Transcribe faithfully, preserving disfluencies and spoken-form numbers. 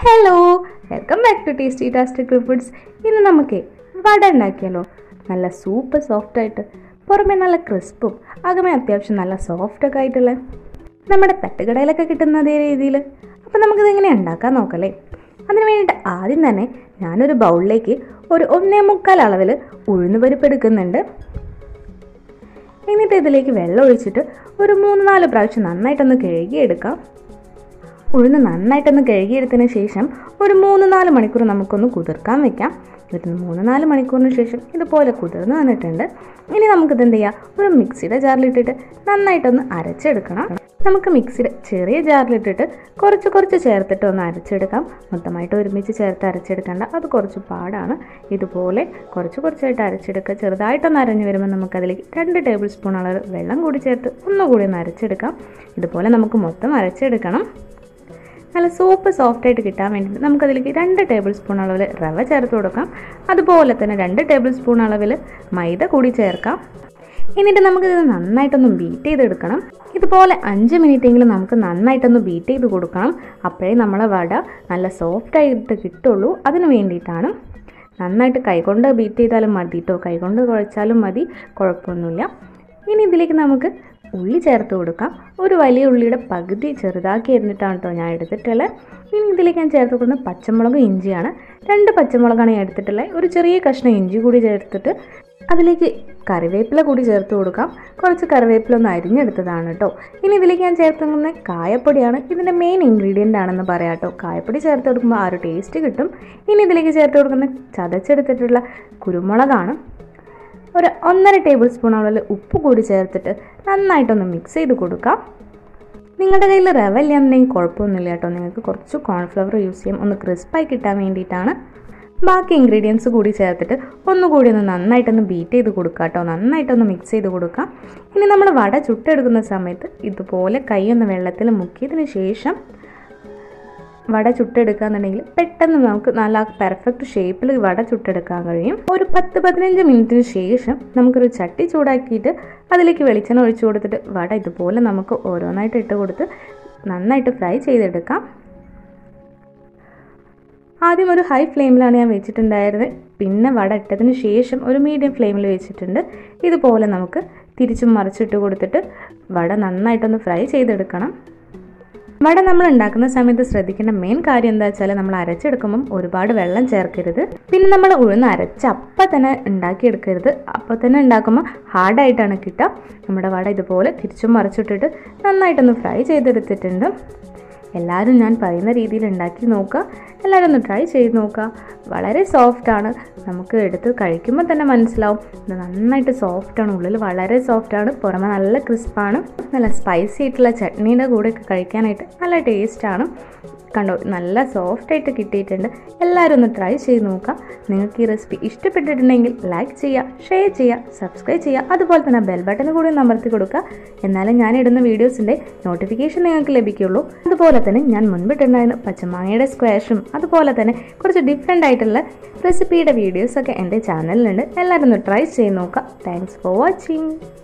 Hello, welcome back to Tastytasticle foods. ഇന്ന് നമുക്ക് വട ഉണ്ടാക്കിയാലോ. നല്ല സൂപ്പർ സോഫ്റ്റ് ആയിട്ട്, പുറമെ നല്ല ക്രിസ്പും അകമേ അത്യാവശ്യം നല്ല സോഫ്റ്റൊക്കെ ആയിട്ടുള്ള നമ്മുടെ തട്ടുകടയിലൊക്കെ കിട്ടുന്ന അതേ രീതിയിൽ. അപ്പോൾ നമുക്കിത് എങ്ങനെയാണ് ഉണ്ടാക്കാൻ നോക്കല്ലേ. അതിന് വേണ്ടിയിട്ട് ആദ്യം തന്നെ ഞാനൊരു ബൗളിലേക്ക് ഒരു ഒന്നേ മുക്കാൽ അളവിൽ ഉഴുന്ന് പരിപ്പ് എടുക്കുന്നുണ്ട്. എന്നിട്ട് ഇതിലേക്ക് വെള്ളം ഒഴിച്ചിട്ട് ഒരു മൂന്ന് നാല് പ്രാവശ്യം നന്നായിട്ടൊന്ന് കഴുകിയെടുക്കാം. ഉഴുന്ന് നന്നായിട്ടൊന്ന് കഴുകിയെടുത്തതിന് ശേഷം ഒരു മൂന്ന് നാല് മണിക്കൂർ നമുക്കൊന്ന് കുതിർക്കാൻ വെക്കാം. ഒരു മൂന്ന് നാല് മണിക്കൂറിന് ശേഷം ഇതുപോലെ കുതിർന്ന് വന്നിട്ടുണ്ട്. ഇനി നമുക്കിത് എന്ത് ചെയ്യാം, ഒരു മിക്സിയുടെ ജാറിലിട്ടിട്ട് നന്നായിട്ടൊന്ന് അരച്ചെടുക്കണം. നമുക്ക് മിക്സിയുടെ ചെറിയ ജാറിലിട്ടിട്ട് കുറച്ച് കുറച്ച് ചേർത്തിട്ട് ഒന്ന് അരച്ചെടുക്കാം. മൊത്തമായിട്ട് ഒരുമിച്ച് ചേർത്ത് അരച്ചെടുക്കേണ്ട, അത് കുറച്ച് പാടാണ്. ഇതുപോലെ കുറച്ച് കുറച്ചായിട്ട് അരച്ചെടുക്കുക. ചെറുതായിട്ടൊന്ന് അരഞ്ഞു വരുമ്പോൾ നമുക്കതിലേക്ക് രണ്ട് ടേബിൾ സ്പൂൺ അളവ് വെള്ളം കൂടി ചേർത്ത് ഒന്നുകൂടി ഒന്ന് അരച്ചെടുക്കാം. ഇതുപോലെ നമുക്ക് മൊത്തം അരച്ചെടുക്കണം. നല്ല സൂപ്പർ സോഫ്റ്റായിട്ട് കിട്ടാൻ വേണ്ടിയിട്ട് നമുക്കതിലേക്ക് രണ്ട് ടേബിൾ സ്പൂൺ അളവിൽ റവ ചേർത്ത് കൊടുക്കാം. അതുപോലെ തന്നെ രണ്ട് ടേബിൾ സ്പൂൺ അളവിൽ മൈദ കൂടി ചേർക്കാം. എന്നിട്ട് നമുക്കിത് നന്നായിട്ടൊന്ന് ബീറ്റ് ചെയ്തെടുക്കണം. ഇതുപോലെ അഞ്ച് മിനിറ്റെങ്കിലും നമുക്ക് നന്നായിട്ടൊന്ന് ബീറ്റ് ചെയ്ത് കൊടുക്കണം. അപ്പോഴേ നമ്മളെ വട നല്ല സോഫ്റ്റായിട്ട് കിട്ടുള്ളൂ. അതിന് വേണ്ടിയിട്ടാണ്. നന്നായിട്ട് കൈകൊണ്ട് ബീറ്റ് ചെയ്താലും മതി കേട്ടോ, കൈകൊണ്ട് കുഴച്ചാലും മതി, കുഴപ്പമൊന്നുമില്ല. ഇനി ഇതിലേക്ക് നമുക്ക് ഉള്ളി ചേർത്ത് കൊടുക്കാം. ഒരു വലിയ ഉള്ളിയുടെ പകുതി ചെറുതാക്കി എറിഞ്ഞിട്ടാണ് കേട്ടോ ഞാൻ എടുത്തിട്ടുള്ളത്. ഇനി ഇതിലേക്ക് ഞാൻ ചേർത്ത് കൊടുക്കുന്നത് പച്ചമുളക് ഇഞ്ചിയാണ്. രണ്ട് പച്ചമുളകാണ് ഞാൻ എടുത്തിട്ടുള്ളത്. ഒരു ചെറിയ കഷ്ണം ഇഞ്ചി കൂടി ചേർത്തിട്ട് അതിലേക്ക് കറിവേപ്പില കൂടി ചേർത്ത് കൊടുക്കാം. കുറച്ച് കറിവേപ്പില ഒന്ന് അരിഞ്ഞെടുത്തതാണ് കേട്ടോ. ഇനി ഇതിലേക്ക് ഞാൻ ചേർത്ത് കൊടുക്കുന്നത് കായപ്പൊടിയാണ്. ഇതിൻ്റെ മെയിൻ ഇൻഗ്രീഡിയൻ്റ് ആണെന്ന് പറയാം കേട്ടോ. കായപ്പൊടി ചേർത്ത് കൊടുക്കുമ്പോൾ ആ ഒരു ടേസ്റ്റ് കിട്ടും. ഇനി ഇതിലേക്ക് ചേർത്ത് കൊടുക്കുന്നത് ചതച്ചെടുത്തിട്ടുള്ള കുരുമുളകാണ്. ഒരു ഒന്നര ടേബിൾ സ്പൂൺ അളവിൽ ഉപ്പ് കൂടി ചേർത്തിട്ട് നന്നായിട്ടൊന്ന് മിക്സ് ചെയ്ത് കൊടുക്കാം. നിങ്ങളുടെ കയ്യിൽ റവ ഇല്ലാന്നുണ്ടെങ്കിൽ കുഴപ്പമൊന്നുമില്ല കേട്ടോ. നിങ്ങൾക്ക് കുറച്ച് കോൺഫ്ലവർ യൂസ് ചെയ്യാം, ഒന്ന് ക്രിസ്പായി കിട്ടാൻ വേണ്ടിയിട്ടാണ്. ബാക്കി ഇൻഗ്രീഡിയൻസ് കൂടി ചേർത്തിട്ട് ഒന്നുകൂടി ഒന്ന് നന്നായിട്ടൊന്ന് ബീറ്റ് ചെയ്ത് കൊടുക്കാം കേട്ടോ. നന്നായിട്ടൊന്ന് മിക്സ് ചെയ്ത് കൊടുക്കാം. ഇനി നമ്മൾ വട ചുട്ടെടുക്കുന്ന സമയത്ത് ഇതുപോലെ കൈയൊന്ന് വെള്ളത്തിൽ മുക്കിയതിന് ശേഷം വട ചുട്ടെടുക്കുക എന്നുണ്ടെങ്കിൽ പെട്ടെന്ന് നമുക്ക് നല്ല പെർഫെക്റ്റ് ഷേപ്പിൽ വട ചുട്ടെടുക്കാൻ കഴിയും. ഒരു പത്ത് പതിനഞ്ച് മിനിറ്റിന് ശേഷം നമുക്കൊരു ചട്ടി ചൂടാക്കിയിട്ട് അതിലേക്ക് വെളിച്ചെണ്ണ ഒഴിച്ചു കൊടുത്തിട്ട് വട ഇതുപോലെ നമുക്ക് ഓരോന്നായിട്ട് ഇട്ട് കൊടുത്ത് നന്നായിട്ട് ഫ്രൈ ചെയ്തെടുക്കാം. ആദ്യം ഒരു ഹൈ ഫ്ലെയിമിലാണ് ഞാൻ വെച്ചിട്ടുണ്ടായിരുന്നത്. പിന്നെ വട ഇട്ടതിന് ശേഷം ഒരു മീഡിയം ഫ്ലെയിമിൽ വെച്ചിട്ടുണ്ട്. ഇതുപോലെ നമുക്ക് തിരിച്ചും മറിച്ചിട്ട് കൊടുത്തിട്ട് വട നന്നായിട്ടൊന്ന് ഫ്രൈ ചെയ്തെടുക്കണം. വട നമ്മൾ ഉണ്ടാക്കുന്ന സമയത്ത് ശ്രദ്ധിക്കേണ്ട മെയിൻ കാര്യം എന്താ വെച്ചാൽ നമ്മൾ അരച്ചെടുക്കുമ്പം ഒരുപാട് വെള്ളം ചേർക്കരുത്. പിന്നെ നമ്മൾ ഉഴുന്ന് അരച്ച് അപ്പം തന്നെ ഉണ്ടാക്കിയെടുക്കരുത്. അപ്പം തന്നെ ഉണ്ടാക്കുമ്പോൾ ഹാർഡായിട്ടാണ് കിട്ടുക. നമ്മുടെ വട ഇതുപോലെ തിരിച്ചും മറിച്ചിട്ടിട്ട് നന്നായിട്ടൊന്ന് ഫ്രൈ ചെയ്തെടുത്തിട്ടുണ്ട്. എല്ലാവരും ഞാൻ പറയുന്ന രീതിയിൽ ഉണ്ടാക്കി നോക്കുക. എല്ലാവരും ഒന്ന് ട്രൈ ചെയ്ത് നോക്കുക. വളരെ സോഫ്റ്റാണ്. നമുക്ക് എടുത്ത് കഴിക്കുമ്പോൾ തന്നെ മനസ്സിലാവും ഇത് നന്നായിട്ട് സോഫ്റ്റാണ്. ഉള്ളിൽ വളരെ സോഫ്റ്റാണ്, പുറമെ നല്ല ക്രിസ്പാണ്. നല്ല സ്പൈസി ആയിട്ടുള്ള ചട്നീൻ്റെ കൂടെയൊക്കെ കഴിക്കാനായിട്ട് നല്ല ടേസ്റ്റാണ്. കണ്ടോ, നല്ല സോഫ്റ്റായിട്ട് കിട്ടിയിട്ടുണ്ട്. എല്ലാവരും ഒന്ന് ട്രൈ ചെയ്ത് നോക്കുക. നിങ്ങൾക്ക് ഈ റെസിപ്പി ഇഷ്ടപ്പെട്ടിട്ടുണ്ടെങ്കിൽ ലൈക്ക് ചെയ്യുക, ഷെയർ ചെയ്യുക, സബ്സ്ക്രൈബ് ചെയ്യുക. അതുപോലെ തന്നെ ബെൽ ബട്ടൺ കൂടി ഒന്ന് അമർത്തി കൊടുക്കുക. എന്നാലും ഞാൻ ഇടുന്ന വീഡിയോസിൻ്റെ നോട്ടിഫിക്കേഷൻ നിങ്ങൾക്ക് ലഭിക്കുള്ളൂ. അതുപോലെ തന്നെ ഞാൻ മുൻപിട്ടുണ്ടായിരുന്ന പച്ചമാങ്ങയുടെ സ്ക്വാഷും അതുപോലെ തന്നെ കുറച്ച് ഡിഫറെൻ്റ് ആയിട്ടുള്ള റെസിപ്പിയുടെ വീഡിയോസൊക്കെ എൻ്റെ ചാനലിലുണ്ട്. എല്ലാവരും ഒന്ന് ട്രൈ ചെയ്ത് നോക്കുക. Thanks for watching.